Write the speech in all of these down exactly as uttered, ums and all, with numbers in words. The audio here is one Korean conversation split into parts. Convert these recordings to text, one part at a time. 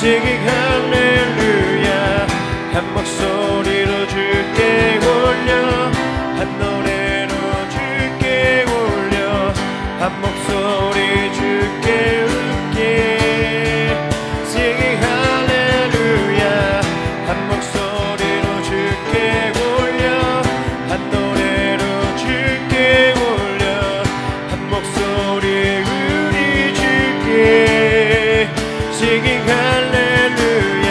singing 할렐루야. 한 목소리로 주께 올려 한 노래로 주께 올려 한 목소리 주께 웃게 singing 할렐루야. 한 목소리로 주께 올려 한 노래로 주께 올려 한 목소리 우리 주께 singing 할렐루야.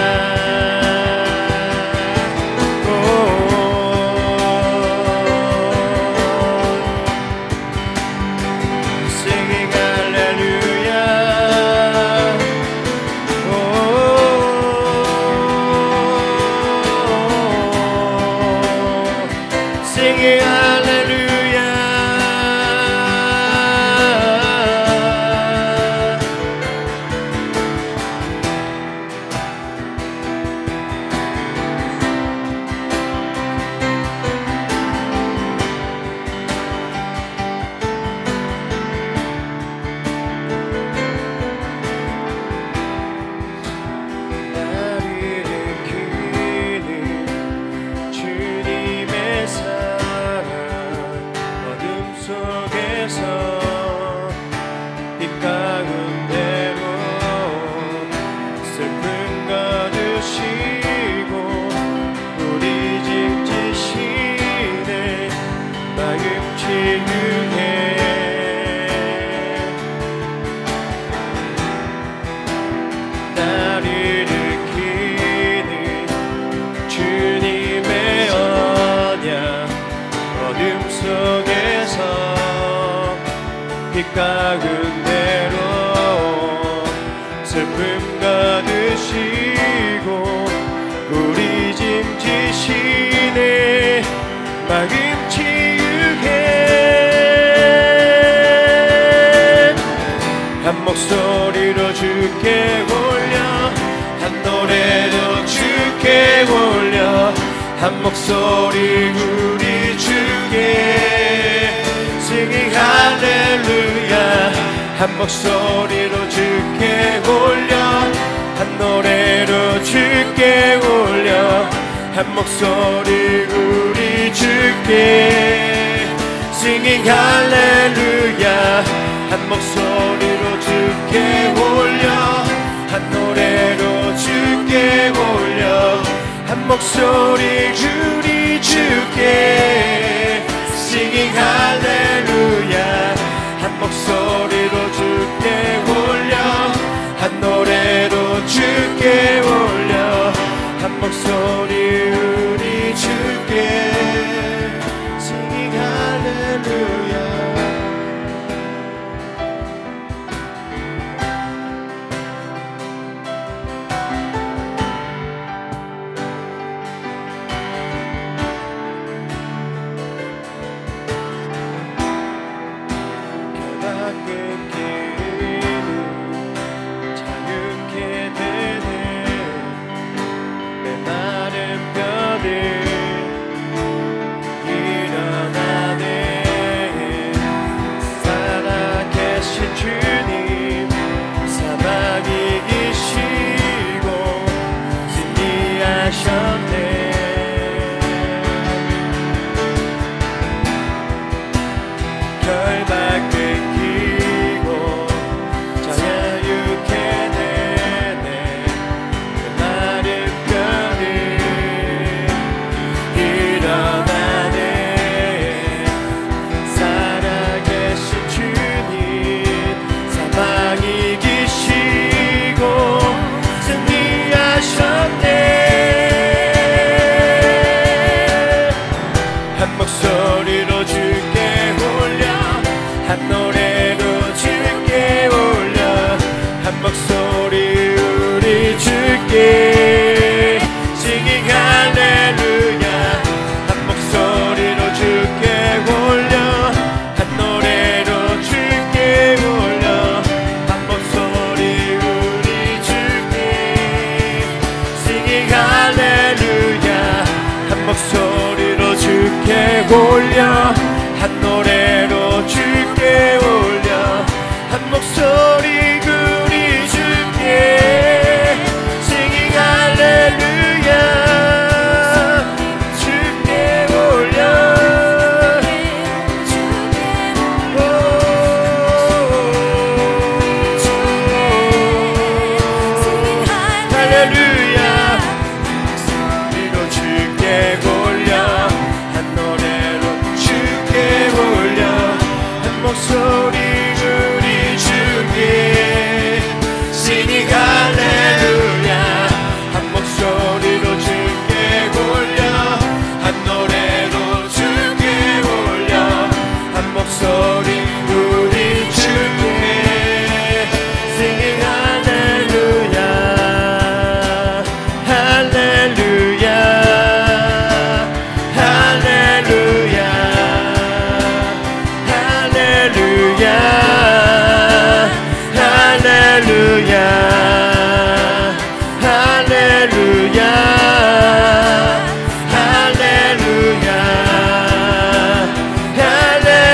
singing 할렐루야. singing 할렐루야. 날 일으키는 주님의 사랑 어둠 속에서 빛 가운데로 슬픔 거두시고 우리 징지시네 마음 치유해 날 일으키는 주님의 언약 어둠 속에서 빛 가운데로 슬픔 거두시고 우리 짐지시네 마음 치유해 한 목소리로 주께 올려 한 노래로 주께 올려 한 목소리 우리 주께 singing 할렐루야. 한 목소리로 주께 올려 한 노래로 주께 올려 한 목소리 우리 주께 singing 할렐루야. 한 목소리로 주께 올려 한 노래로 주께 올려 한 목소리 우리 주께 singing 할렐루야. 한 목소리로 주께 올려 한 노래로 주께 올려 한 목소리 우리 주께 singing 할렐루야. singing 할렐루야. 한 목소리로 주께 올려 한 노래로 주께 올려 한 목소리 우리 주께 singing 할렐루야. 한 목소리로 주께 올려 한 노래로 주께 올려 한 목소리 우리 주께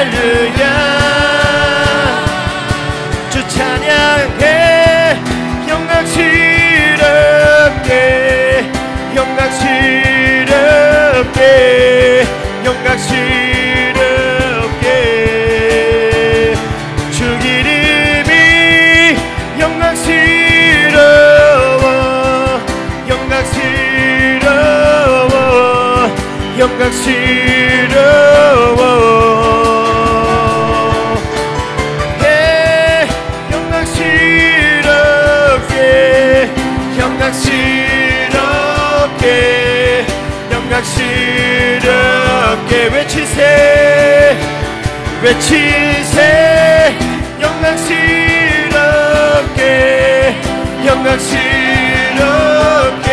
할렐루야 주 찬양해 영광스럽게 영광스럽게 영광스럽게 주 이름이 영광스러워 영광스러워 영광스러워 예 영광스럽게 영광스럽게 영광스럽게 외치세 외치세 영광스럽게 영광스럽게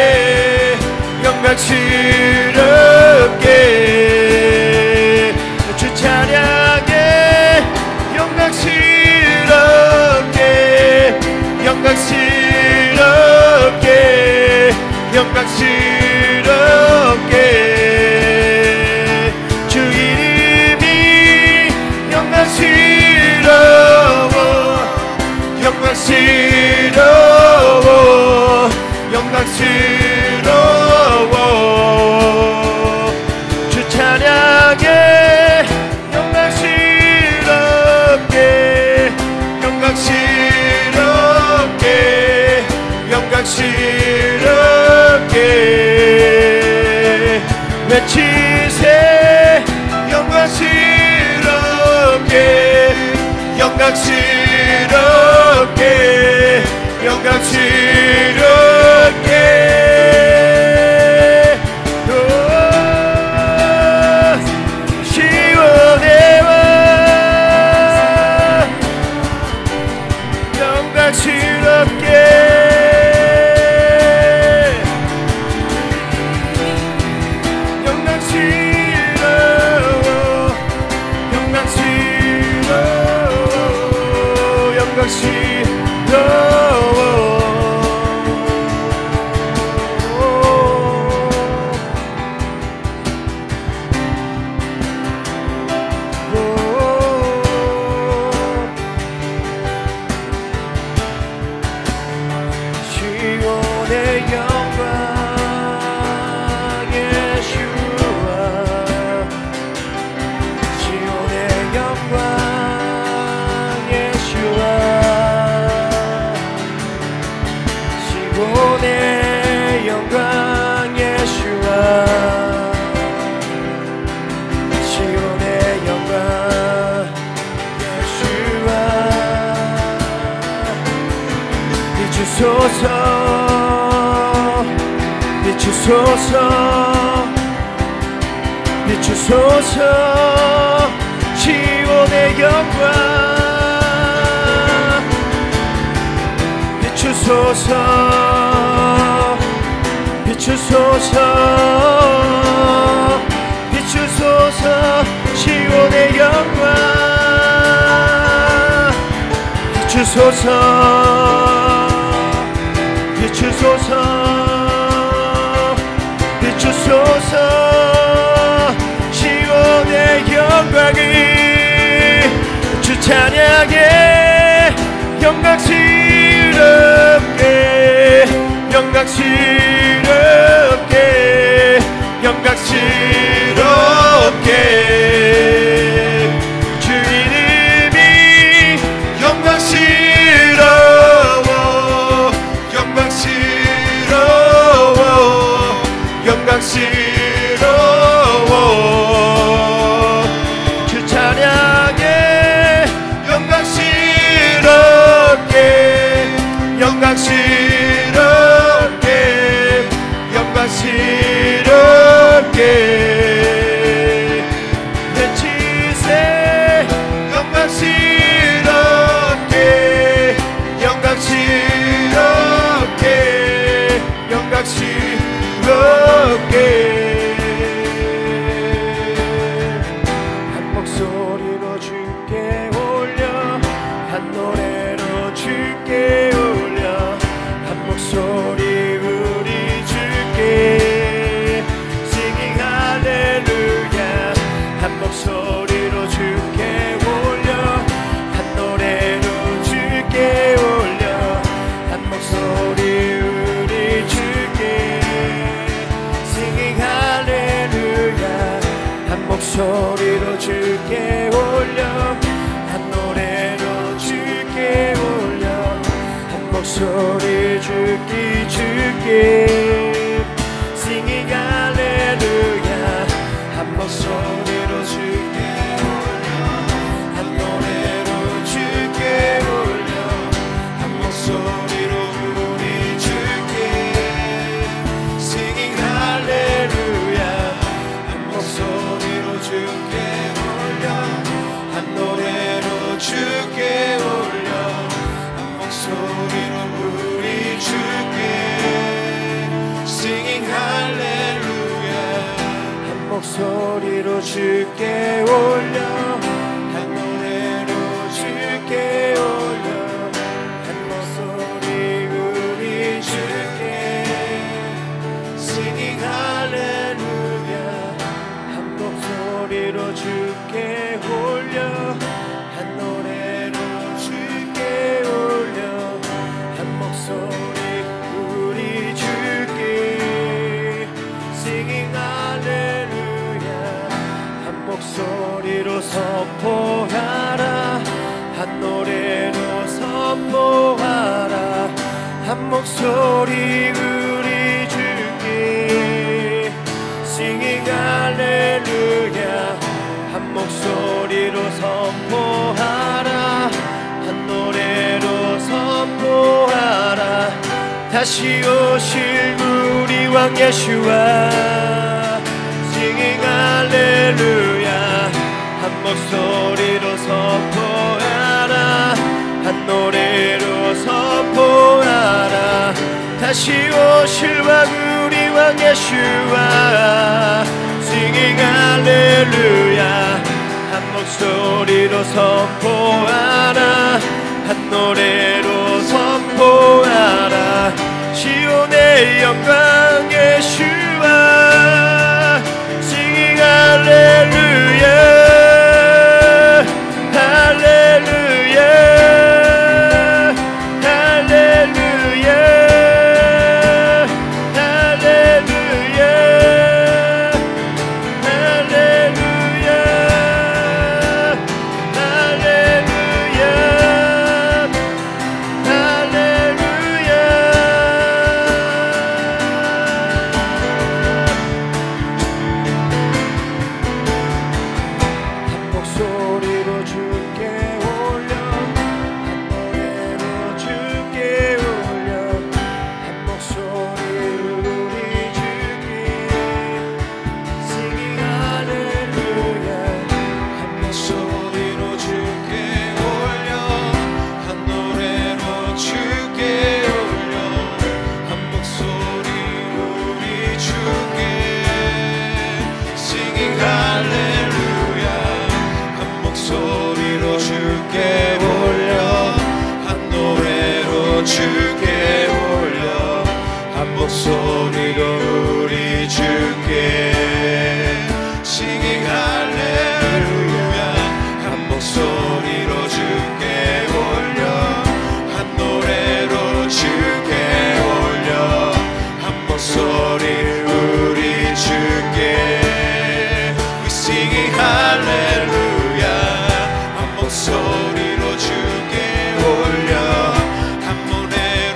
영광스럽게 주 찬양해 영광스럽게 영광스럽게 영광스럽게 주 이름이 영광스러워 영광스러워 영광스러워 주 찬양해 영광스럽게 영광스럽게 영광스럽게 외치세 영광스럽게 영광스럽게 영광스럽게 시원해와 영광스럽게 비추소서 비추소서 시온의 영광 비추소서 비추소서 비추소서 시온의 영광 비추소서 비추소서 비추소서 시온의 영광이 주 찬양해 영광스럽게 영광스럽게 영광스럽게 주 이름이 영광스러워 영광스러워 영광스러워 주 찬양해 영광스럽게 영광스럽게 영광스럽게 외치세 영광스럽게 영광스럽게 영광스럽게 한 목소리로 주께 올려 한 노래로 주께 올려 한 목소리 우리 주께 Singing 할렐루야 한 목소리로 주께 주께 올려 한 노래로 주께 올려 한 목소리 주께 주께 Singing 할렐루야 한 목소리로 주께 올려 한 노래로 주께 올려 한 목소리로 우리 주께 Singing 할렐루야 한 목소리로 주께 올려 한 노래로 주께 올려 한 목소리로 우리 주께 Singing 할렐루야 한 목소리로 주께 올려 한 노래로 주께 올려 한 목소리 우리 주께 Singing 할렐루야 한 목소리로 주께 올려 한 노래로 주께 올려 한 목소리 우리 주께 Singing 할렐루야 한 목소리로 선포하라 한 노래로 선포하라 한 목소리 우리 주께 Singing 할렐루야 한 목소리로 선포하라 한 노래로 선포하라 다시 오실 우리 왕 예수와 Singing 할렐루야 한 목소리로 선포하라 한 노래로 선포하라 다시 오실 왕 우리 왕 예수와 Singing 할렐루야 한 목소리로 선포하라 한 노래로 선포하라 시온의 영광 예수와 Singing 할렐루야 할렐루야 할렐루야 할렐루야 할렐루야 할렐루야 할렐루야 한 목소리로 주께 올려 한 노래로 주께 올려 한 목소리 우리 주께 Singing 할렐루야 한 목소리로 주께 올려 한 노래로 주께 올려 한 목소리 우리 주께 Singing 할렐루야 한 목소리로 주께 올려 한 노래로 주께 올려 한 목소리로 우리 주께 Singing 할렐루야 한 목소리로 주께 올려 한 노래로 주께 올려 한 목소리 우리 주께 We singing 할렐루야 한 목소리로 주께 올려 한 노래로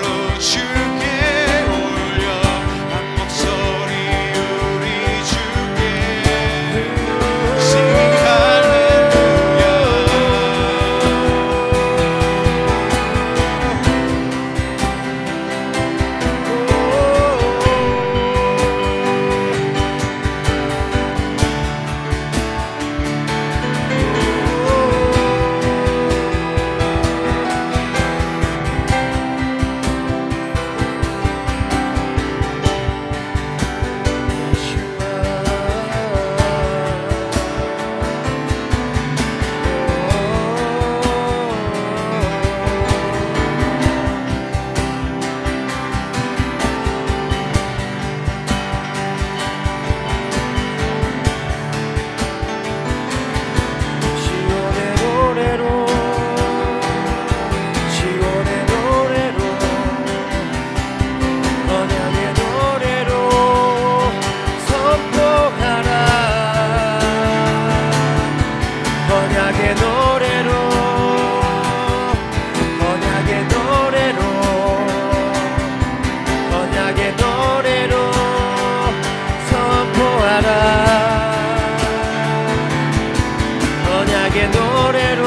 언약의 노래로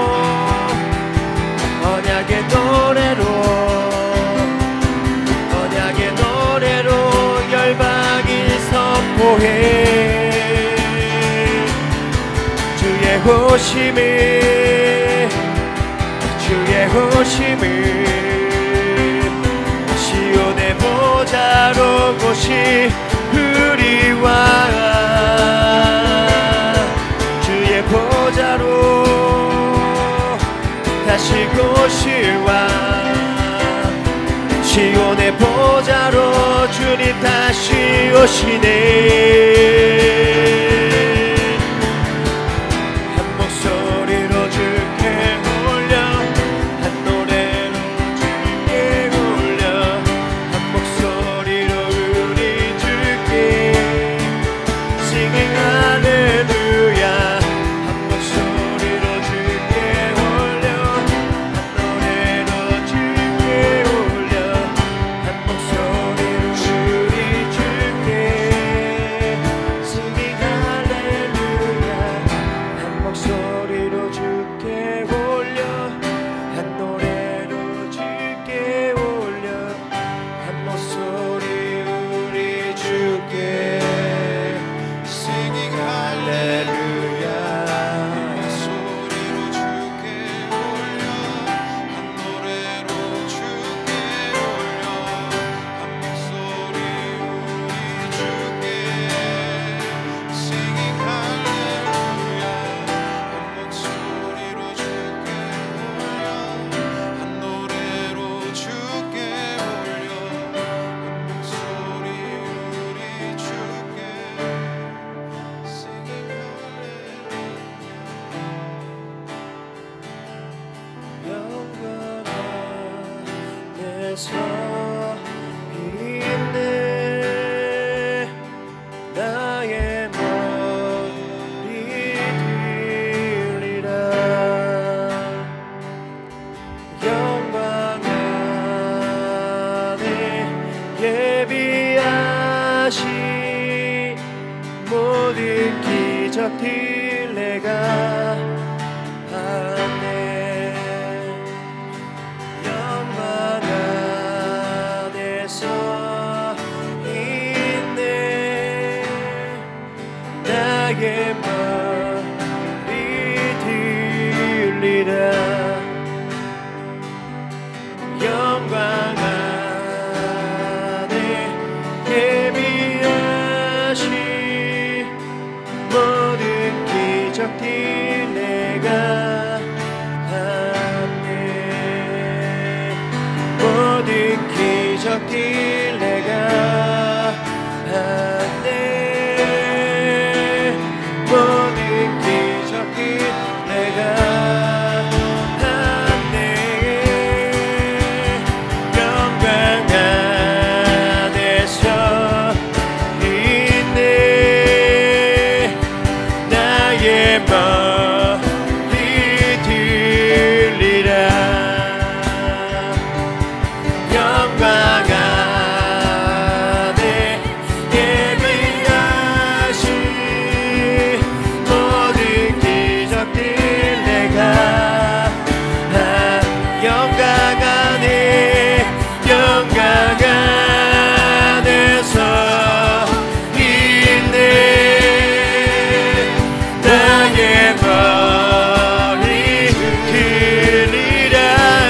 언약의 노래로 언약의 노래로 열방이 선포해 주의 호심을 주의 호심을 시온의 보좌로 곳이 우리와 주의 보좌로 다시 곳이와 시온의 보좌로 주님 다시 오시네. 한 목소리로 주께 올려 한 노래로 주께 올려 한 목소리로 우리 주께 Singing 할렐루야. 한 목소리로 주께 올려 한 노래로 주께 올려 한 목소리로 우리 주께 Singing 할렐루야. 한 목소리로 주께 올려 한 노래로 주께 올려 한 목소리 우리 주께 Singing 할렐루야. 소리로 주께 올려 한 노래로 주께 올려 한 목소리 우리 주께 Singing 할렐루야. 한 목소리로 주께 올려 한 노래로 주께 올려 한 목소리 우리 주께 Singing 영광 안에서 있네. 나의 머리 들리라. 영광 안에 예비하신 모든 기적들 내가 하네. 영광 안에서 있네. 나의 말이 들리라. 영광 안에 예비하신 모든 기적들 내가 하네. 모든 기적들 내가 하네. 모든 기적들 내가 하네. 영광 안에서 있네. 나의 말이 들리라. 영광 안에 예비하신 모든 기적들 내가 하. 영광 안에 영광 안에서 있네. 나의 말이 들리라.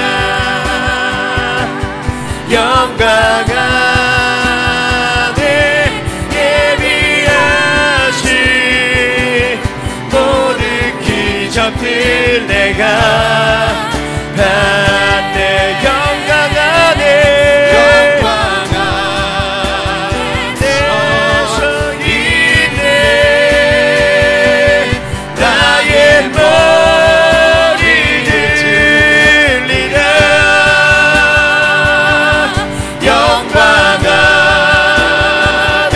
영광 안에 예비하신 모든 기적들 내가 받네. 영광 안에 영광 안에서 있네. 나의 머리 들리라. 영광 안에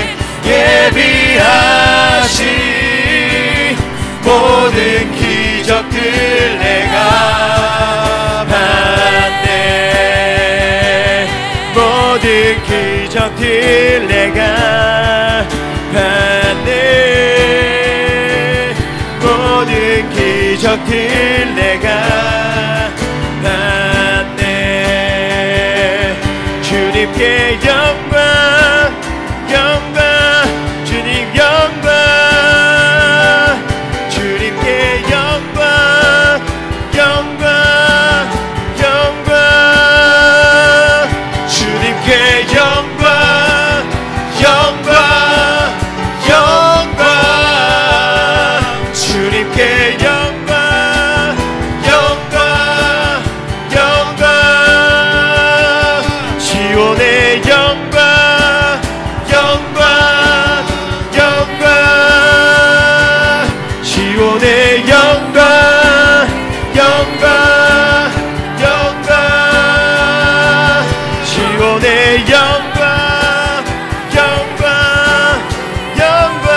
예비하신 모든 기적들 내가 받네. 모든 기적들 내가 받네. 모든 기적들 기적들 내가 받네. 주님께 영광 영광 주님 영광 주님께 영광 영광 영광 주님께 영광 영광 영광 주님께 영광 영광 영광 시온의 영광 영광 영광 시온의 영광 영광 영광 시온의 영광 영광 영광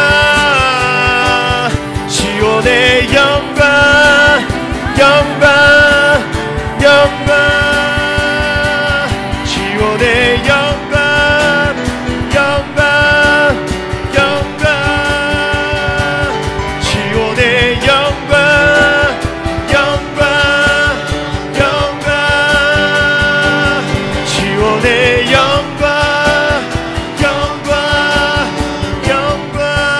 시온의 영광 영광 영광 시온의 영광 영광 영광 시온의 영광 영광 영광 시온의 영광 영광 영광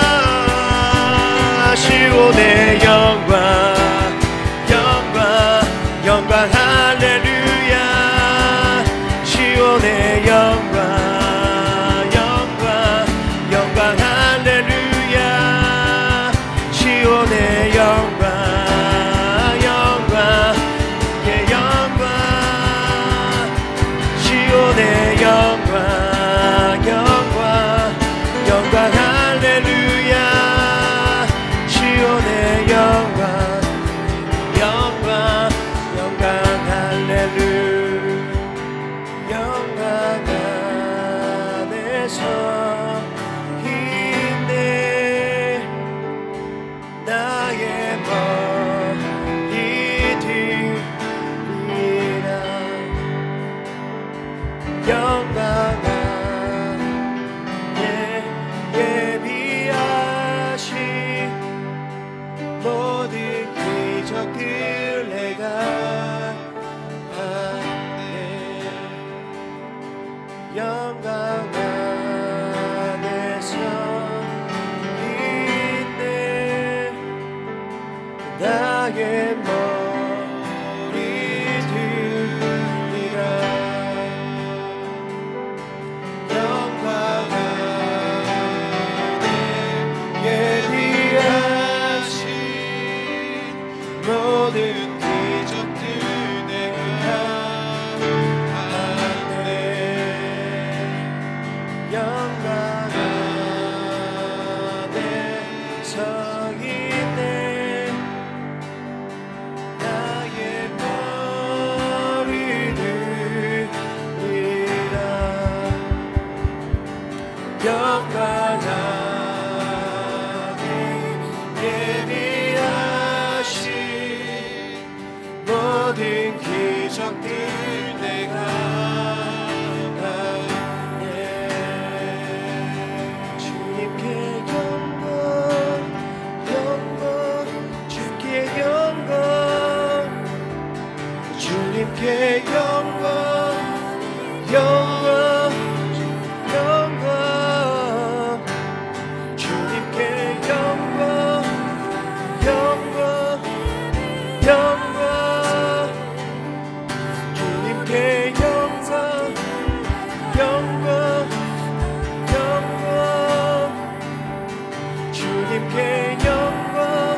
시온의 영광 영광 영광 할렐루야 시온의 영광 영광 영광 할렐루야 시온의 영광 영광 예 영광 시온의 영광 영광 영광 할렐루야 시온의 영광 영광 영광 할렐루야 영광 안에서 있네 나의 머리들이라 영광 안에 예비하신 모든 기적들 내가 받네 영광 안에서 있네 나의 머리들이라 영광 안에 예비하신 모든 기적들 내가 받네 영광 안에 서 있네 나의 머리들이라 영광 안에 예비하신 모든 기적들 내가 받네 주님께 영광 영광 주께 영광 주님께 영광 영광 영광 주님께 영광 영광 영광 주님께 영광 영광 영광 주님께 영광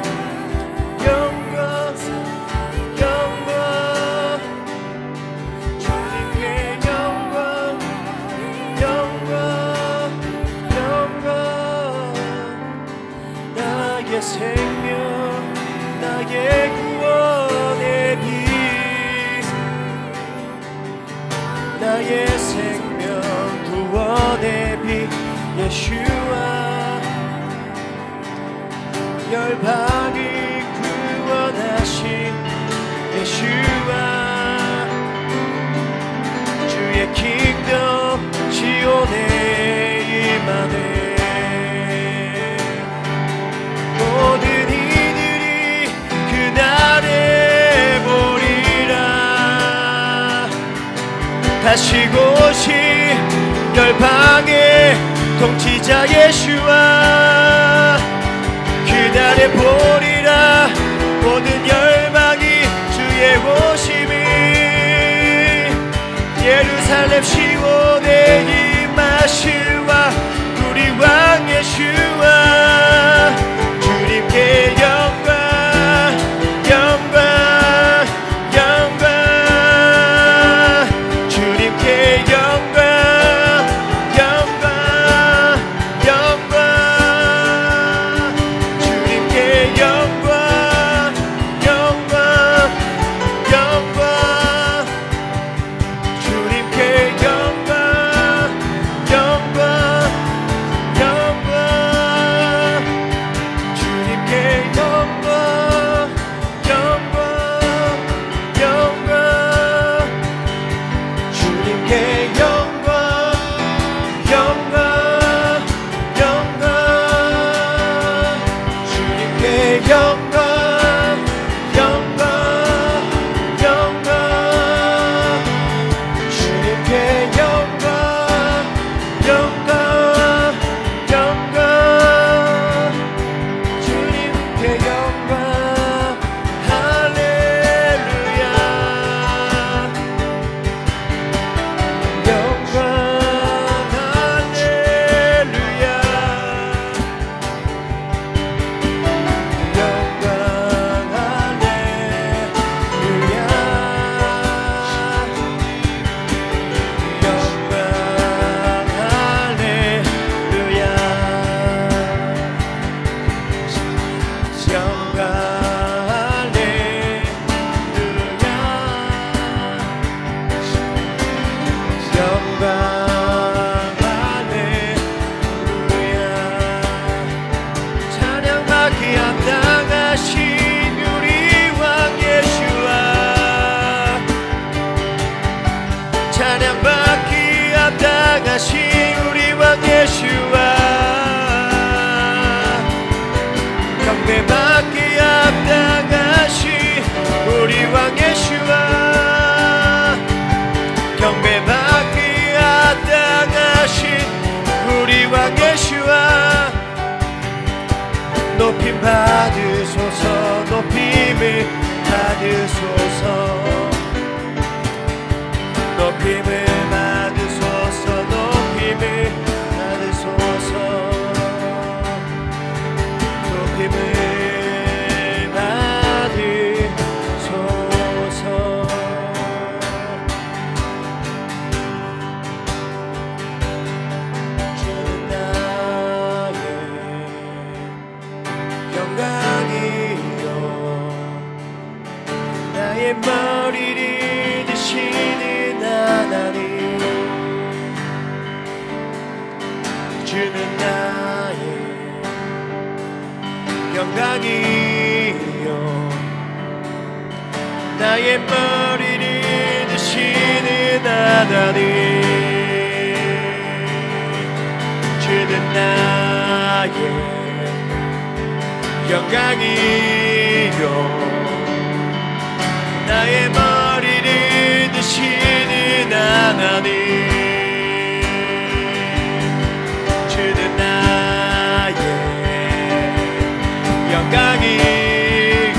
영광 영광 주님께 영광 영광 영광 나의 생명 나의 구원의 빛 나의 생명 구원의 빛 예수와 열방을 구원하신 예수와 주의 킹덤 시온에 임하네 모든 이들이 그 나라 다시고 오신 열방의 통치자 예수와 그날에 보리라 모든 열방이 주의 오심이 예루살렘 시온에 임하시와 우리 왕 예수와 주님께 영광 영광 영광 주님께 영광 영광 영광 주님께 영광 영광 영광 주님께 영광 영광 영광 주님께 영광 영광 영광 주님께 영광 영광 영광 주님께 영광 영광 영광 주님께 영광 영광 영광 주님께 영광 할렐루야 영광 할렐루야 영광 할렐루야 영광 할렐루야 영광 할렐루야 영광 할렐루야 찬양받기 합당하신 우리 왕 예수와 찬양받기 합당하신 우리 왕 예수와 경배받기 합당하신 우리 왕 예수와 경배받기 합당하신 우리 왕 예수와 높임 받으소서 높임을 받으소서 높임을 받으소서 높임을 받으소서 높임을 받으소서 주는 나의 영광이요 나의 머리를 드시는 하나님 주는 나의 영광이요 나의 머리를 드시는 하나님 주는 나의 영광이요 나의 머리를 드시는 하나님 주는 나의 영광이요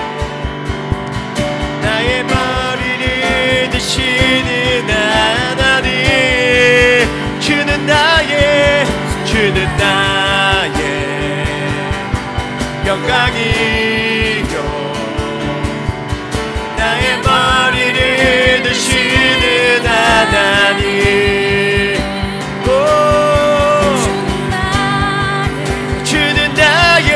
나의 머리를 드시는 하나님 주는 나의 주는 나의 영광이요 나의 머리를 드시는 하나님 오 주는 나의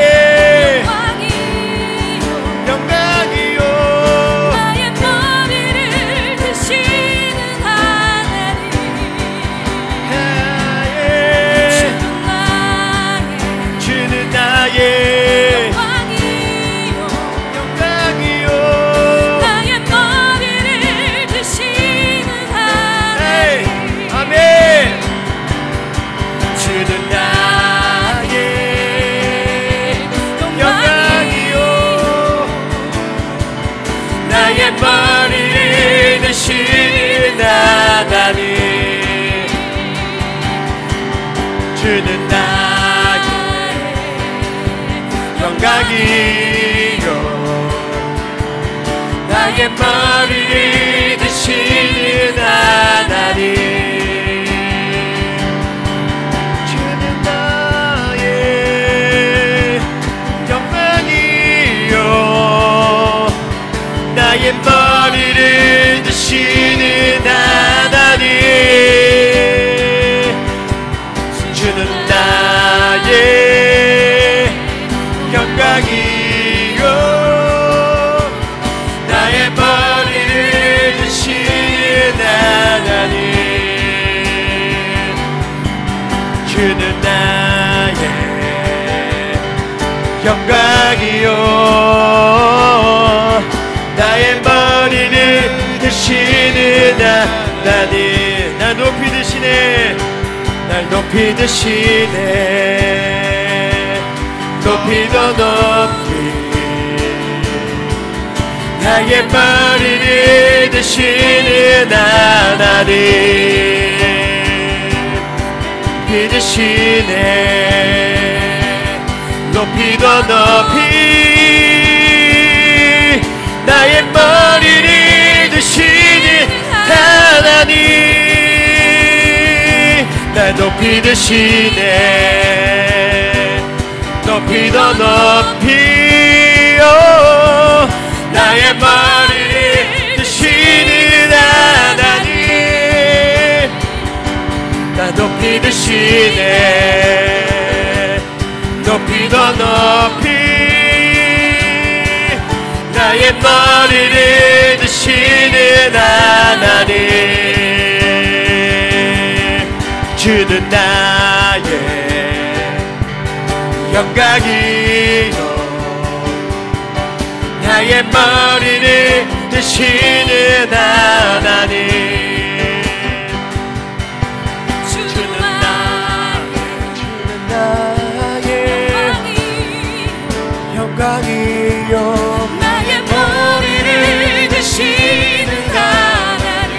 영광이요 나의 머리를 드시는 하나님 주는 나의 영광이요 영광이요 나의 머리를 드시는 하나님 아멘 주는 나의 영광이요 나의 머리를 드시는 하나님 하나님 주는 나의 영광이요 나의 머리를 드시는 하나님 주는 나의 영광이요 나의 머리를 드시는 하나님 주는 나의 영광이요 나의 머리를 드시는 하나님 주는 나의 영광이요 나의 머리를 드시는 하나님 날 높이 드시네 날 높이 드시네 높이 더 높이 나의 머리를 드시는 하나님 높이 드시네 높이 더 높이 나의 머리를 드시는 하나님 날 높이 드시네 높이 더 높이 오, 나의 머리를 드시는 하나님 날 높이 드시네 높이 더 높이 나의 머리를 드시는 하나님 주는 나의 영광이요 나의 머리를 드시는 하나님 주는 나의 주는 나의 영광이요 나의 머리를 드시는 하나님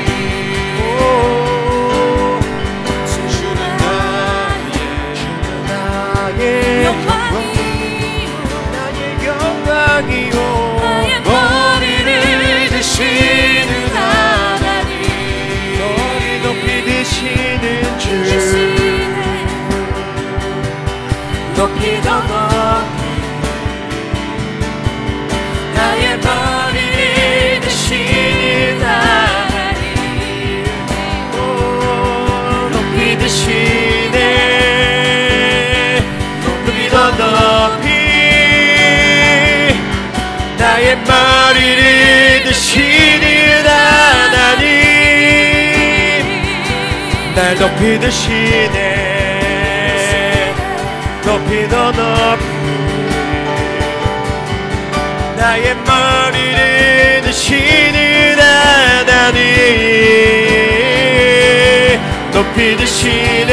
주는 나의 나의 영광이요 나의 영광이요 나의 머리를 드시는 하나님 머리 높이 드시는 주 주시네 높이 더 높이 나의 머리를 드시는 하나님 오, 높이 드시네 높이 더 높이 나의 머리를 드시는 하나님 날 높이 드시네 높이 더 높이 나의 머리를 드시는 하나님 높이 드시네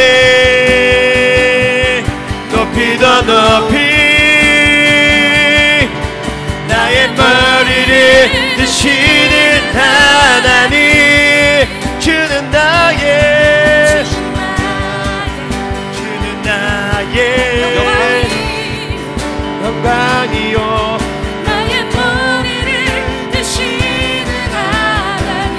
높이 더 높이 나의 머리를 드시는 하나님 주는 나의 주는 나의 영광이요 나의 머리를 드시는 하나님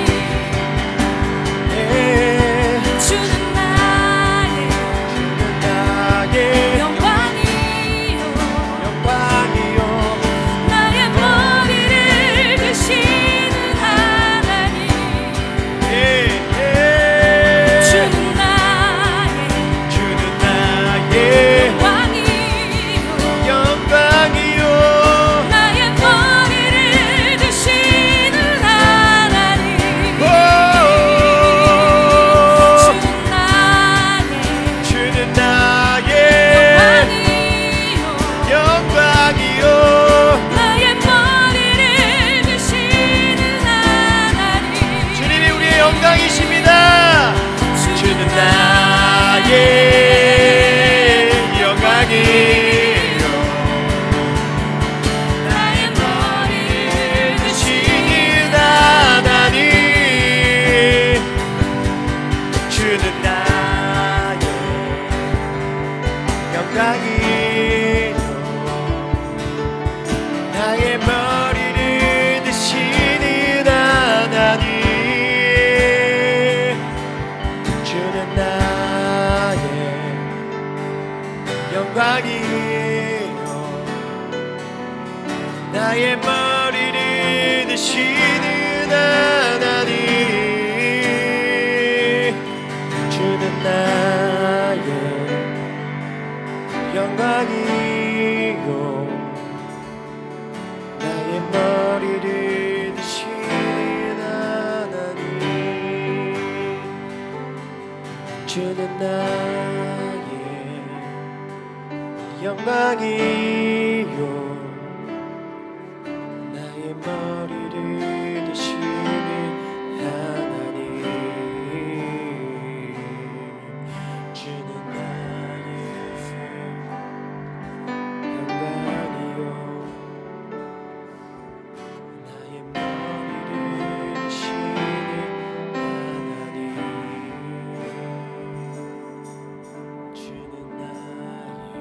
주는 나의 나의 영광이요 영광이요 나의 머리를 드시는 하나님 예, 예. 나의 머리를 드시는 하나님 주는 나의 영광이요 나의 머리를 드시는 하나님 주는 나의 영광이요 나의 머리를 드시는 하나님 주는 나의 영광이요 나의 머리를 드시는 하나님 주는 나의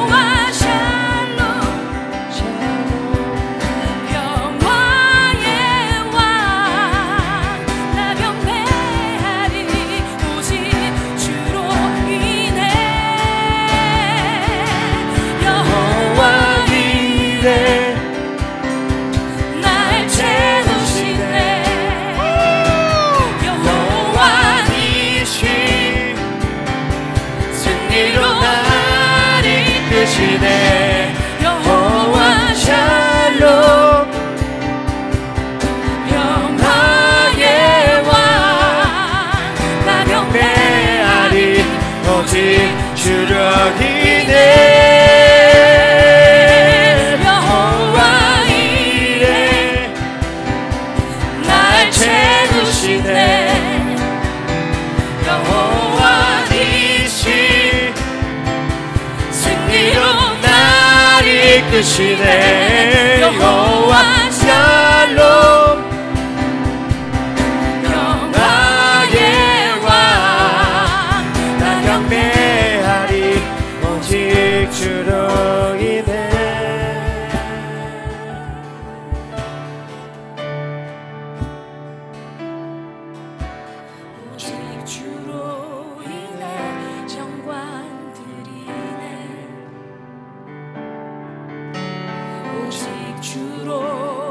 영화의 크시네 여호와 샬롬 영화의 왕 나 경배하리 오직 주력이네 여호와 이래 날 채우시네 여호와 이시 승리로 날 이끄시네 여호와 샬롬 영화의 왕 나 경배하리 오직 주력이네 오직 주로 인해 정관들이네 오직 주로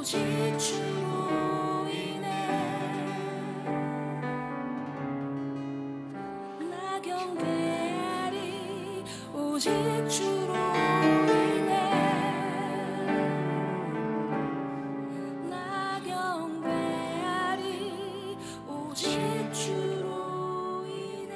오직 주로 인해 나경 베아리 오직 주로 인해 나경 베아리 오직 주로 인해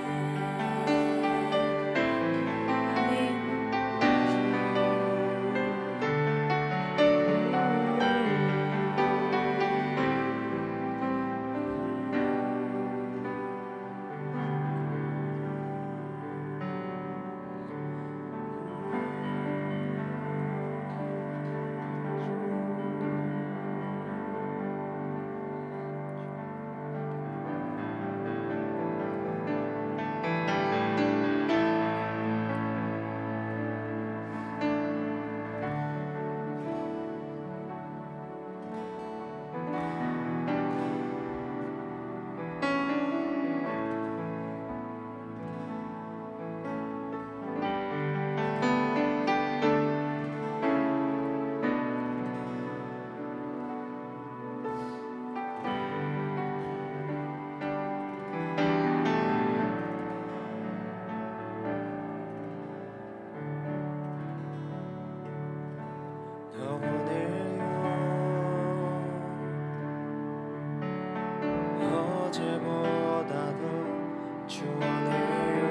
어제보다도 주 원해요.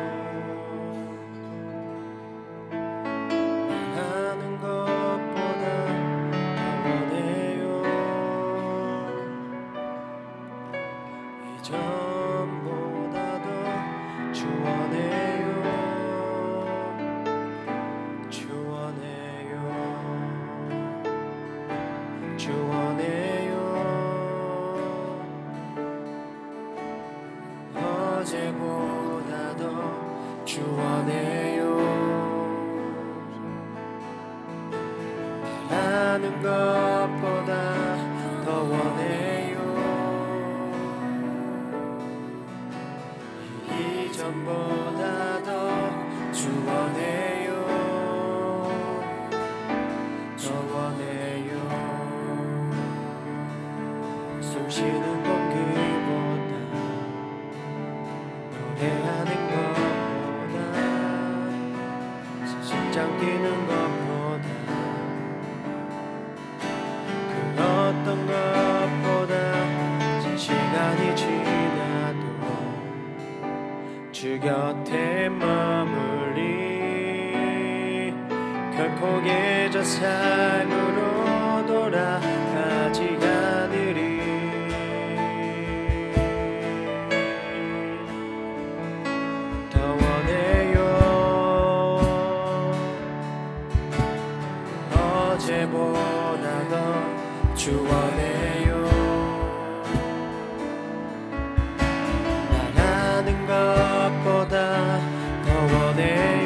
하는 것보다 더 원해요. 이전보다도 주 원해요. 주 원해요. 주 원해요. 어제보다도 주 원해요. 하는 것보다 더 원해요. 이전보다도 주 원해요. 더 원해요. 숨 쉬는 공기보다 노래하는 것보다 심장 뛰는 것보다 그 어떤 것보다 시간이 지나도 주 곁에 머물리 결코 예전 삶으로 돌아가지 않으리. 더 원해요. 어제보다 더 주 원해요. 나가는 것보다 더 원해요.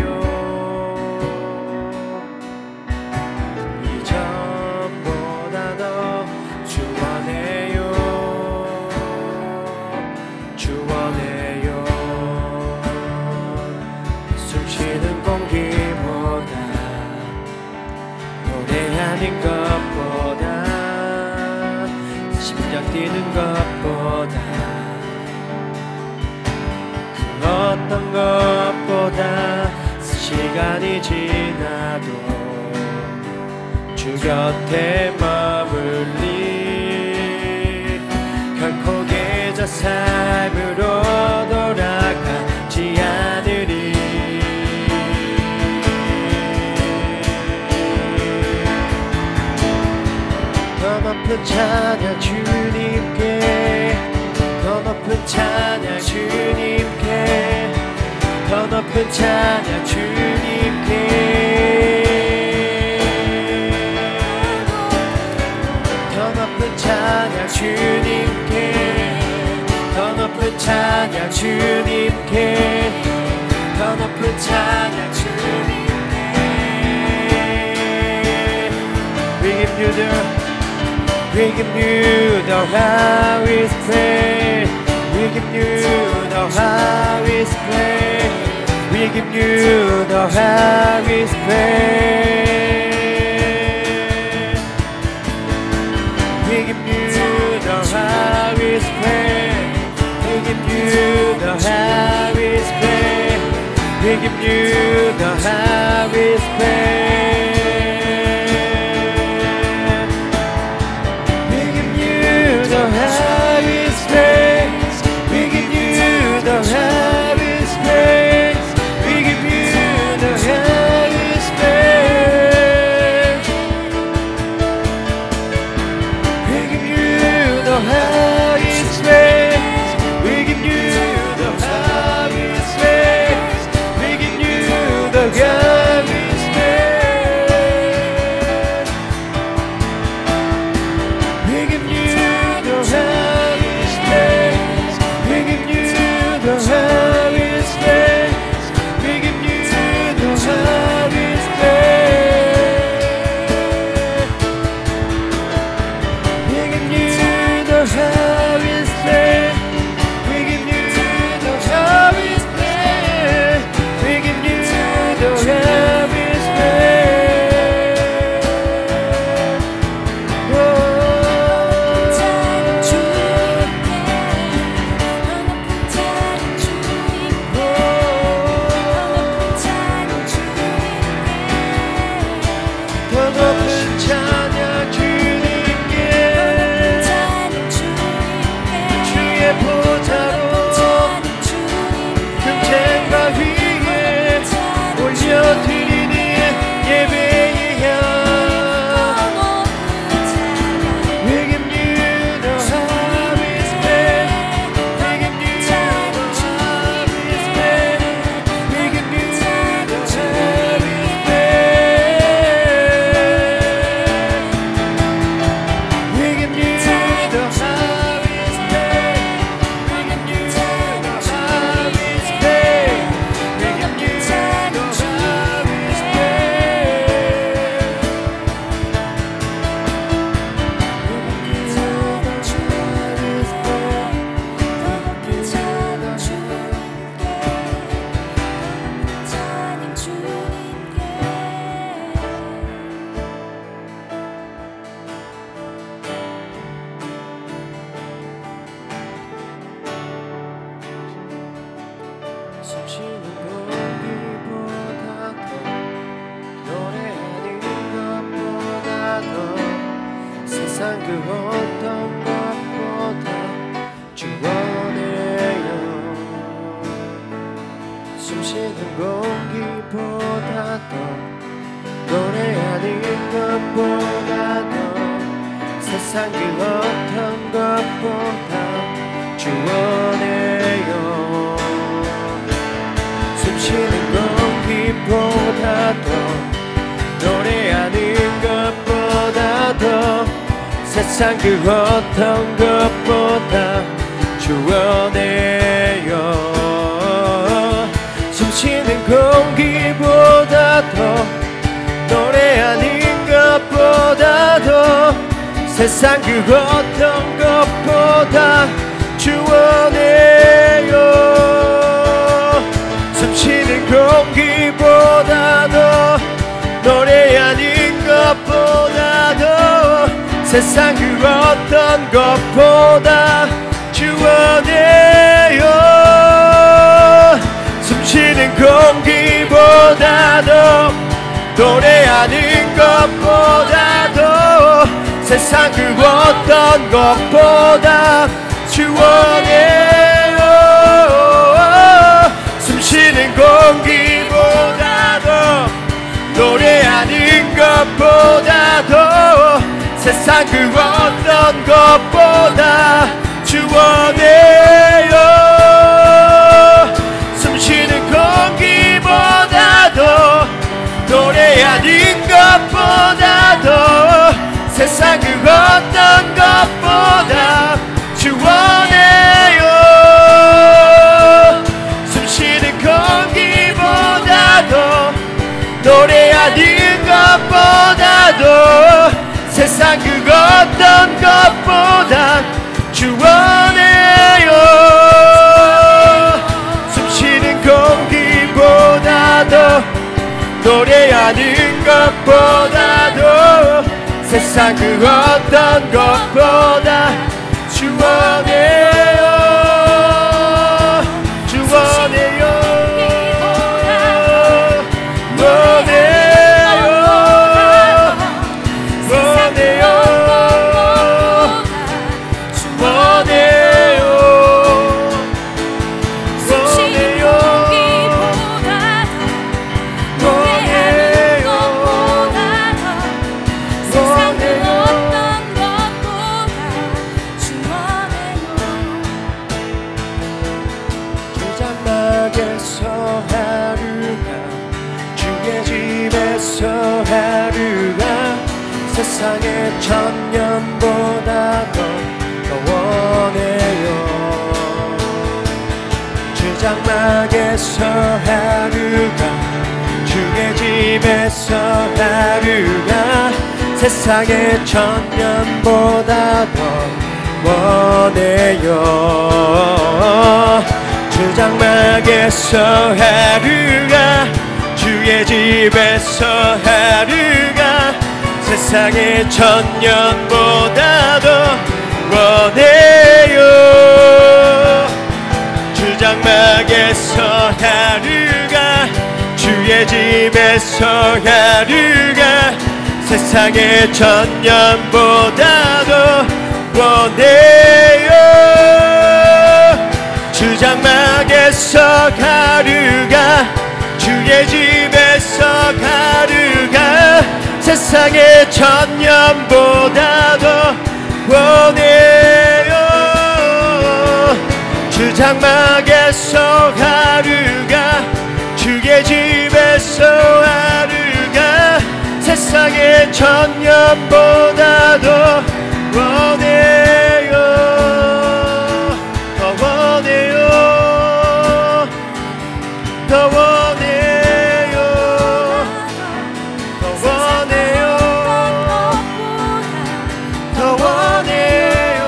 이전보다 더 주 원해요. 주 원해요. 숨 쉬는 공기보다 노래하는 것보다 심장 뛰는 것보다 그 어떤 것보다 시간이 지나도 주 곁에 머물리 결코 예전 삶으로 돌아가지 않으리. 더 높은 찬양 주님께, 더 높은 찬양 주님께, 더 높은 찬양 주님께, 더 높은 찬양 주님께, 더 높은 찬양 주님께, 더 높은 찬양 주님께. We give you the We give you the highest praise. We give you the highest praise. We give you the highest praise. you the highest praise. We give you the highest praise. We give you the highest praise. We give you the highest praise. We give you the highest praise. We give you the highest praise. We give you the highest praise. We give you the highest praise. We give you the highest praise. We give you the highest praise. We give you the highest praise. We give you the highest praise. We give you the highest praise. Oh. 더 높은 찬양 주님께 주의 보좌로 금쟁과 위에 올려드리는 예배이야. We give you the highest praise. We give you the highest praise. We give you the highest praise. We give you the highest praise. We give you the highest praise. We give you the highest 숨쉬는 공기보다 더 노래하는 것보다 더 세상 그 어떤 것보다 주 원해요. 숨쉬는 공기보다 더 노래하는 것보다 더 세상 그 어떤 것보다 주 원해요. 숨쉬는 공기보다 더 노래하는 것보다 더 세상 그 어떤 것보다 주 원해요. 숨쉬는 공기보다 더 노래하는 것보다 더 세상 그 어떤 것보다 주 원해요. 숨쉬는 공기보다 더 노래하는 것보다 더 세상 그 어떤 것보다 주 원해요. 숨쉬는 공기보다 더 노래하는 것보다 더 세상 그 어떤 것보다 주 원해요. 숨쉬는 공기보다 더 노래하는 것보다 더 세상 그 어떤 것보다 주 원해요. 숨쉬는 공기보다 더 노래하는 것보다 더 세상 그 어떤 것보다 주 원해요. 숨쉬는 공기보다 더 노래하는 것보다 더 세상 그 어떤 것보다 주 원해요. 숨쉬는 공기보다 더 노래하는 것보다 더 세상 그 어떤 것보다 주 원해요. 주 원해요. 세상의 천년보다 더, 더 원해요. 주장막에서 하루가, 주의 집에서 하루가 세상의 천년보다 더 원해요. 주장막에서 하루가, 주의 집에서 하루가 세상의 천년보다 더 원해요. 주장막에서 하루가, 주의 집에서 하루가 세상의 천년보다 더 원해요. 주장막에서 하루가, 주의 집에서 하루가 세상의 천년보다 더 원해요. 주장막에서 하루가, 주의 집에서 하루가 세상의 천년보다 더 원해요. 더 원해요. 더 원해요. 더 원해요. 더 원해요.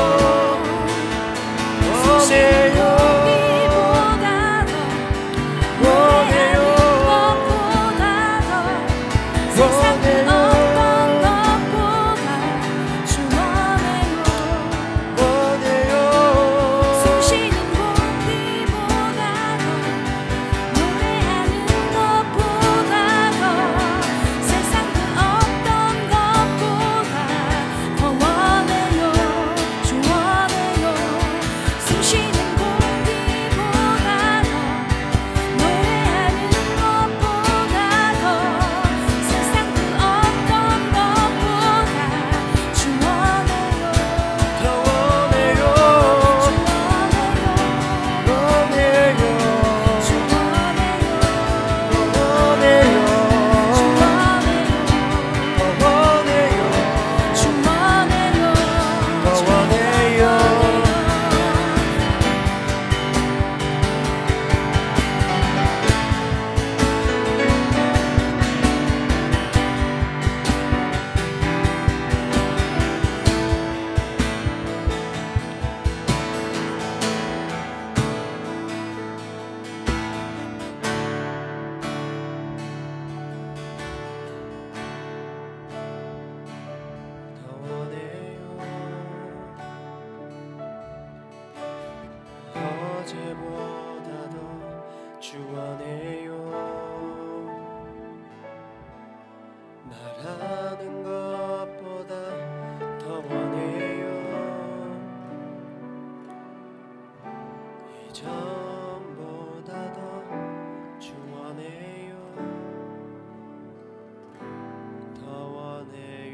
말하는 것보다 더 원해요. 이전보다 더 주원해요. 더 원해요.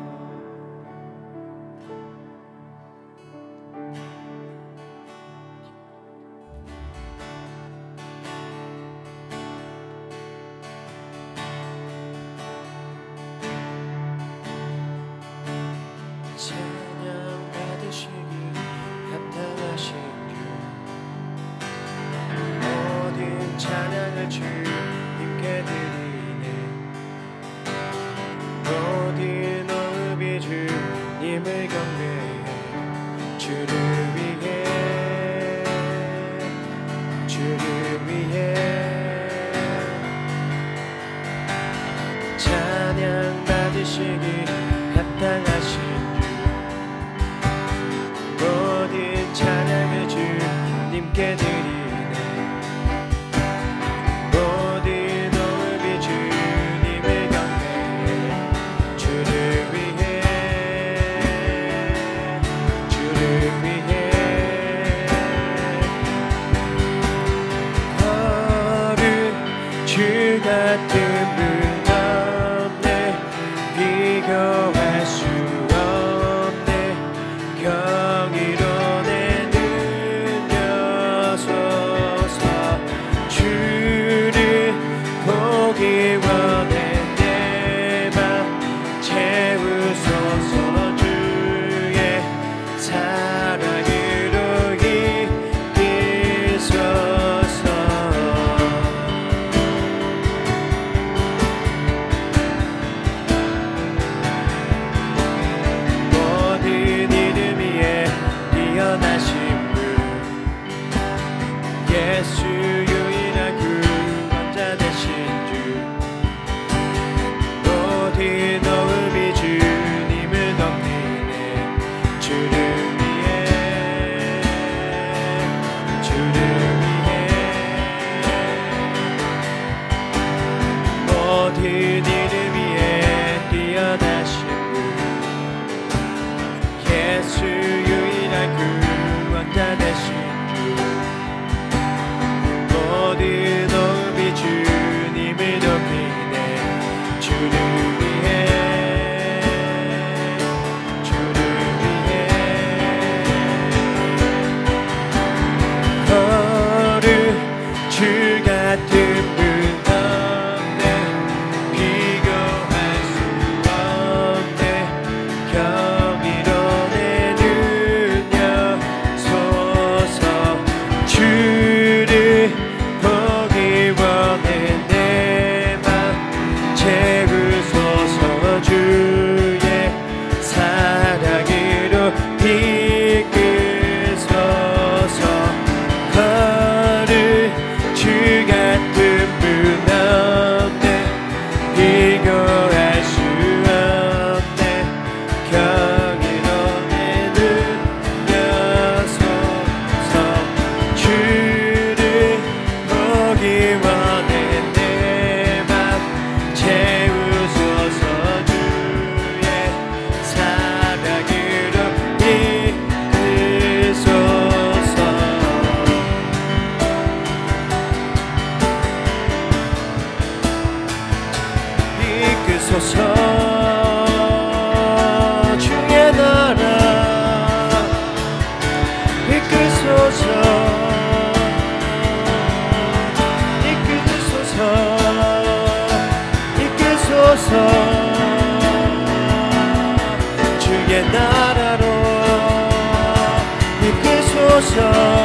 찬양 받으시기 합당하신 주, 모든 찬양을 주님께 드리네. 모든 호흡이 주님을 경배해. 주를 위해, 주를 위해 찬양 받으시기 합당하신 모든 찬양을 주님께 드리네. 모든 호흡이 주님을 경배해. 주를 위해, 주를 위해 거룩 주 같은 분 없네. 비교할 수 없네. 경이로 내 능력 주의 나라로 이끄소서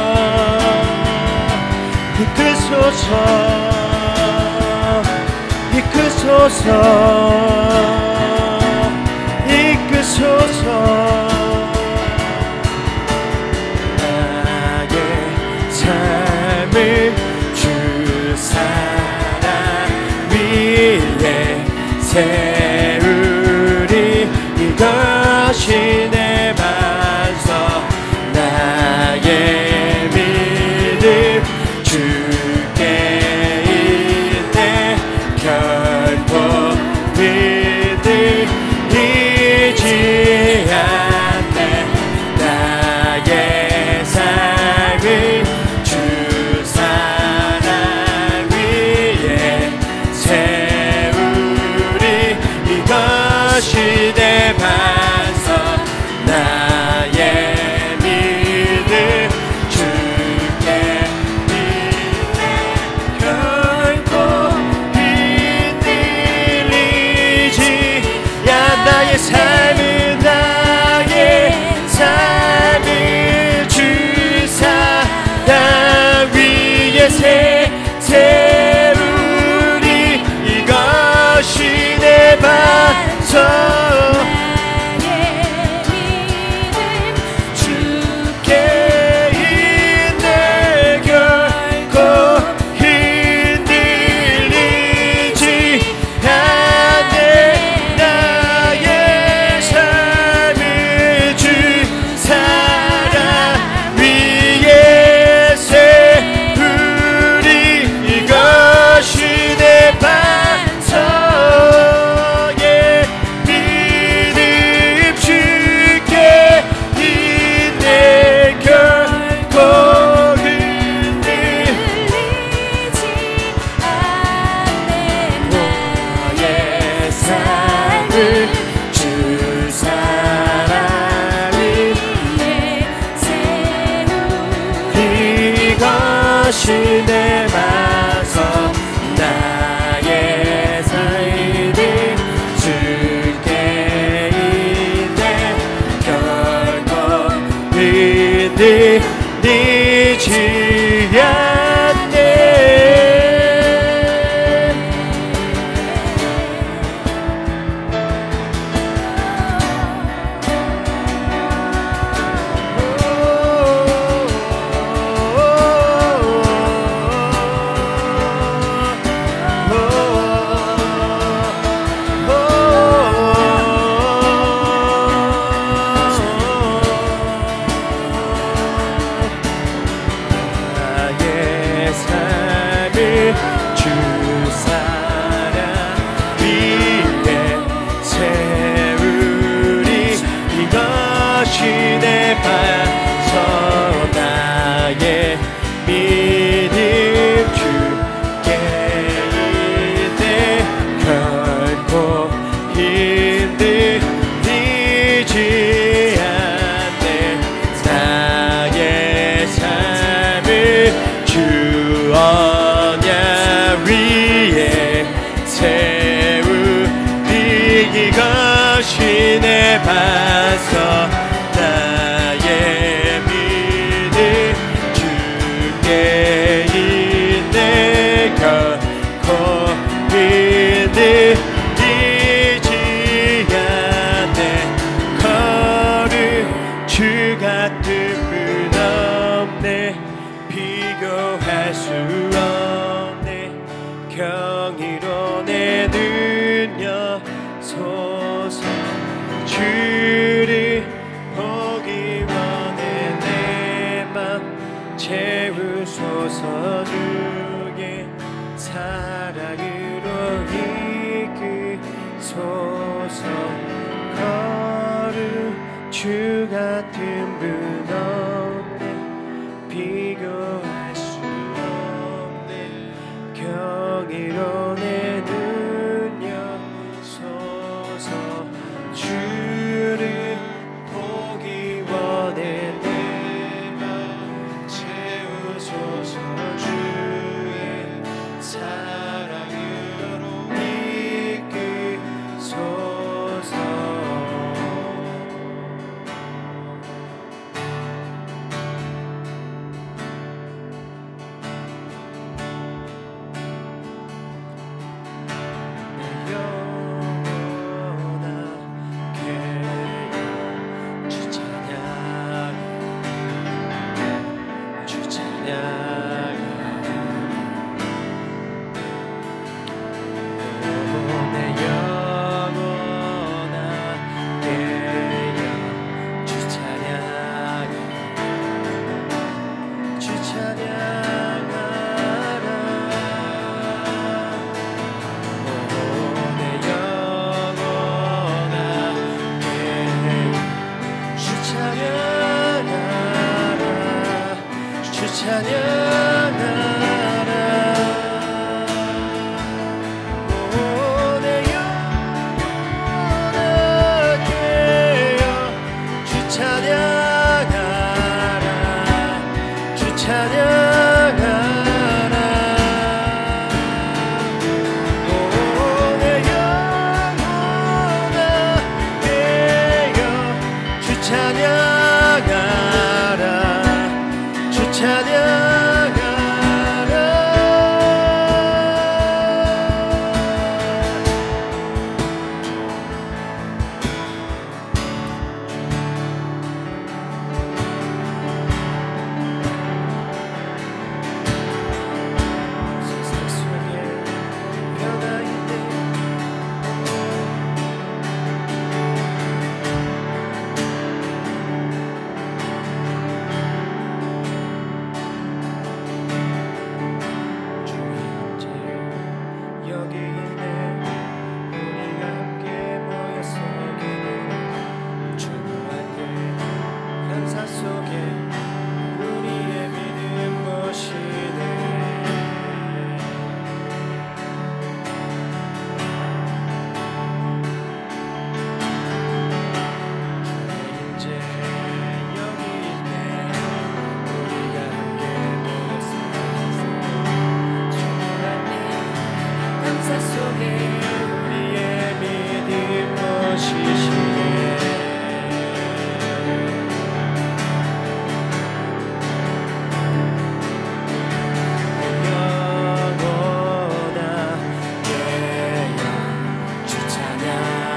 이끄소서 이끄소서 이끄소서 나의 삶을 주 사랑 위에 세우리 이것이 내 반석 나의 믿음 주께 있네 결코 흔들리지 않네 나의 삶을 주 사랑 위에 세우리 이것이 내 반석 나의 믿음 주께 있네 결코 흔들리지 야 나의 삶은 나의 삶을 주 사랑 위에 세 세우리 이것이 내 반석 주께 있네 결코 흔들리지 않네 나의 삶을 주 사랑 위에 세우리 이것이 내 반석의 믿음 주께 있네 결코 흔들리지 나의 삶을 주 사랑을 이것이 내 반석 나의 삶을 주께 있네 결코 흔들리지 않네 나의 삶을 주 사랑 위에 세우리 이것이 내 반석 나의 믿음 주께 있네 결코 흔들리지 않네 나의 삶을 주 언약 위에 세우리 이것이 내 반석 나의 믿음 주께 있네 결코 흔들리지 않네 걸음 주 같은 분 없네 비교할 수 없네 경이로 내 눈여 소서 주를 보기 원해 내 맘 채우소서 주의 사랑으로 이끄소서 걸음 주 같은 분 없네 비교할 수 없네 경이로 내 눈여 소서 주를 보기 원해 내 맘 채우소서 주의 사랑으로 이끄소서 찬양하라. 오, 내 영혼아 깨어 주 찬양하라. 주 찬양하라. 오, 내 영혼아 깨어 주 찬양하라. 주 찬양하라. 세상 속에 변화 있네. 여기 있네. 우리 함께 모여서 기도해. 주님께 감사 속에 우리의 믿음 모시네. 이제 여기 있네. 우리가 함께 모여서 감사 속에 우리의 믿음 모시시네. 영원하 예야 주 찬양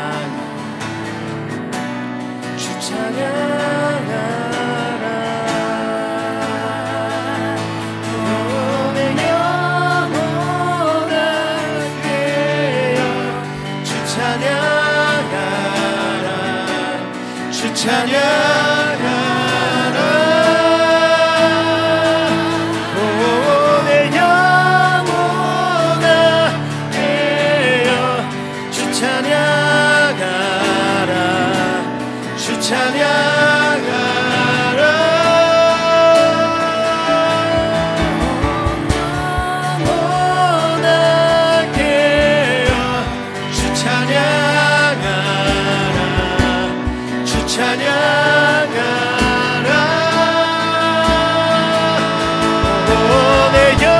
주 찬양하라. 오, 내 영혼아 깨어 주 찬양하라. 주 찬양하라. 오, 내 영혼아 깨어 주 찬양하라. 주 찬양하라. 영혼아 깨어 주 찬양하라. 주 찬양하라. 오, 내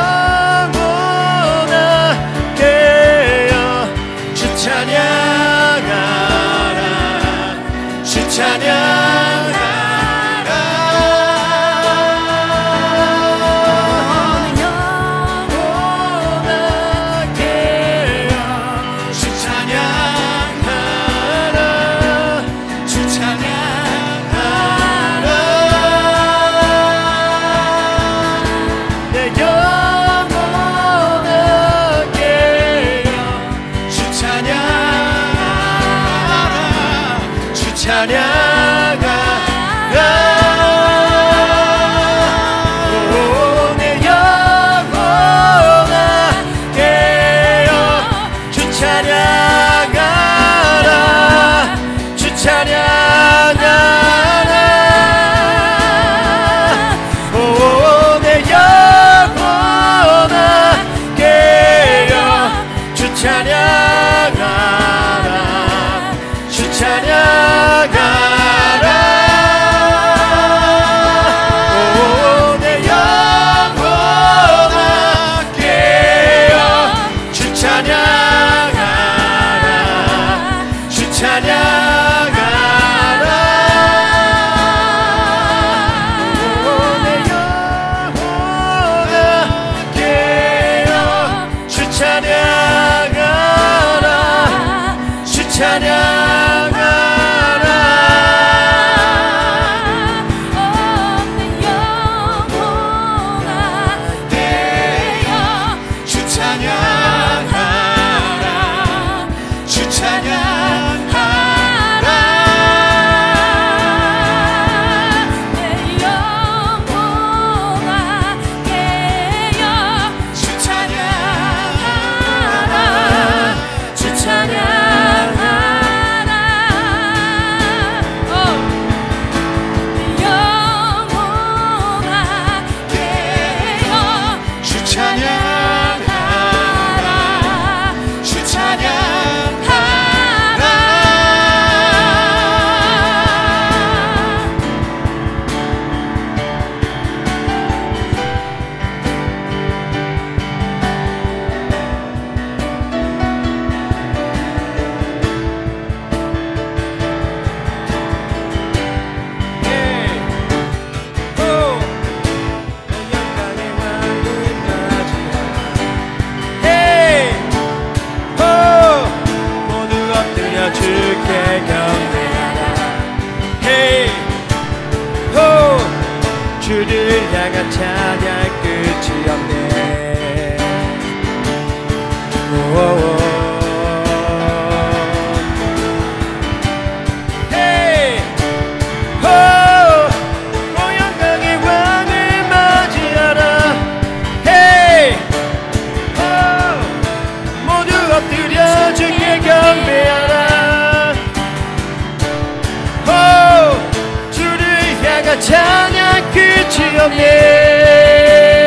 영혼아 깨어 주 찬양하라. 주 찬양하라. 영혼아 깨어 주 찬양하라. 주 찬양하라. 내 영혼아 깨어 주 찬양하라. 주 찬양하라. 오, 내 영혼아 깨어 주 찬양하라. 주 찬양하라. 오, 내 영혼아 깨어 주 찬양하라. 주 찬양하라. 향한 찬양 끝이 없네. 오오오. 헤이 호 영광의 왕을 맞이하라. 헤이 호 모두 엎드려 주께 경배하라. 호 주를 향한 찬양 끝이 없네.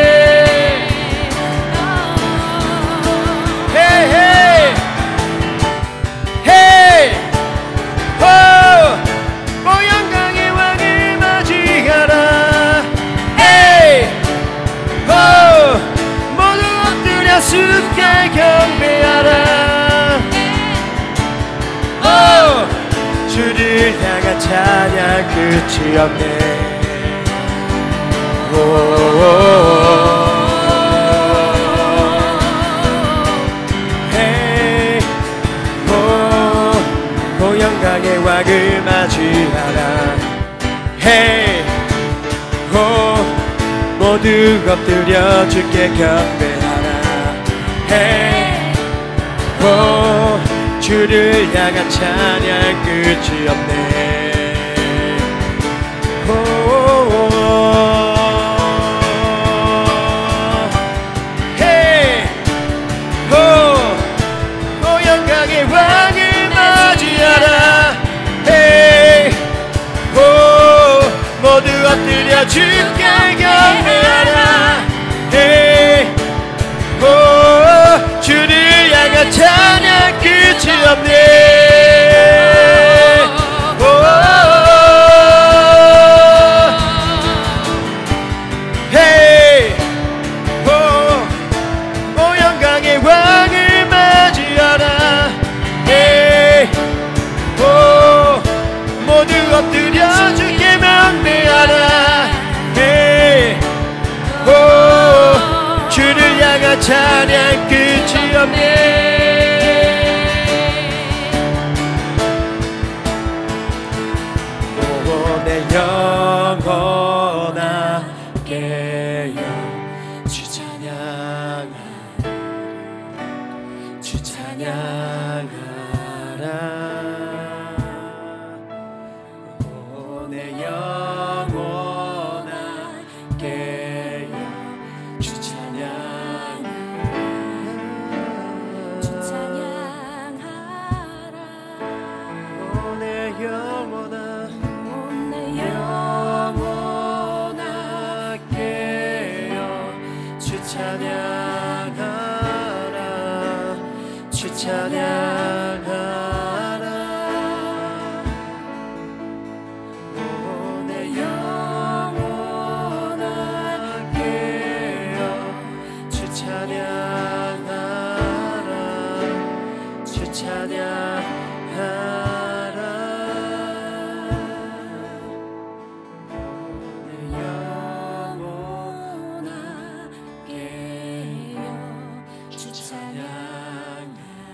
주께 경배하라. 오 주를 향한 찬양 끝이 없네. 헤이 오 영광의 왕을 맞이하라. 헤이 오 모두 엎드려 주께 경배하라. Hey, 오, 주를 향한 찬양 끝이 없네. 오, 오, hey, 오, 오 영광의 왕을 맞이하라. Hey, 오, 모두 엎드려 주께 경배하라. Hey, 오, 주를 향한 찬양 끝이 없네. 오, 헤이 오, 오 영광의 왕을 맞이하라. 헤이 오 모두 엎드려 주께 경배하라. 헤이 오 주를 향한 찬양 끝이 없네. 오, 내 영혼아 깨어 주 찬양하라. 주 찬양하라. 오, 내 영혼아 깨어 주 찬양 주 찬양하라. 오, 내 영혼아 온 내 영혼아 깨어 주 찬양하라. 주 찬양하라. 오, 내 영혼아 깨어 주 찬양하라. 주 찬양하라. 내 영혼아 깨어 주 찬양하라.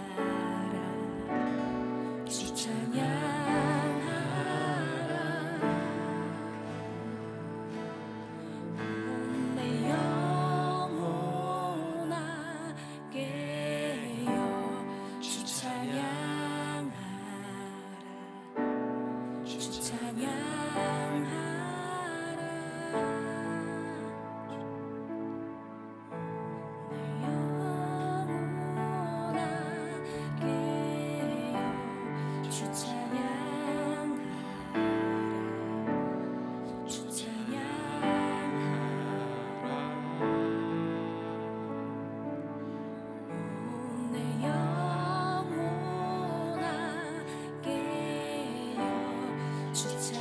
주 찬양하라. 온 내 영혼아 깨어 주 찬양하라. 주 찬양하라. 내 영혼아 깨어 주 찬양하라. 주 찬양하라. 온 내 영혼아 깨어 주 찬양하라.